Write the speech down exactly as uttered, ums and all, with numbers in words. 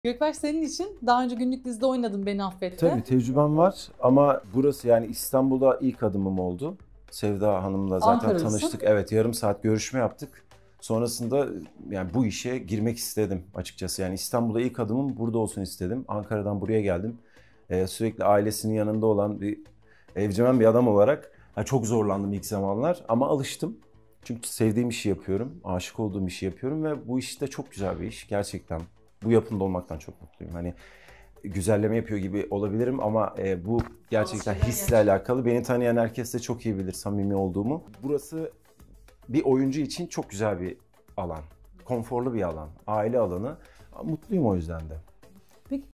Gökberk, senin için daha önce günlük dizide oynadın Beni Affet'te. Tabii tecrübem var ama burası yani İstanbul'a ilk adımım oldu. Sevda Hanım'la zaten Ankara'lısın. tanıştık. Evet, yarım saat görüşme yaptık. Sonrasında yani bu işe girmek istedim açıkçası. Yani İstanbul'a ilk adımım burada olsun istedim. Ankara'dan buraya geldim. Ee, sürekli ailesinin yanında olan bir evcimen bir adam olarak yani çok zorlandım ilk zamanlar ama alıştım. Çünkü sevdiğim işi yapıyorum, aşık olduğum işi yapıyorum ve bu iş de çok güzel bir iş gerçekten. Bu yapımda olmaktan çok mutluyum. Hani güzelleme yapıyor gibi olabilirim ama e, bu gerçekten hisle alakalı. Beni tanıyan herkes de çok iyi bilir samimi olduğumu. Burası bir oyuncu için çok güzel bir alan. Konforlu bir alan, aile alanı. Mutluyum o yüzden de. Peki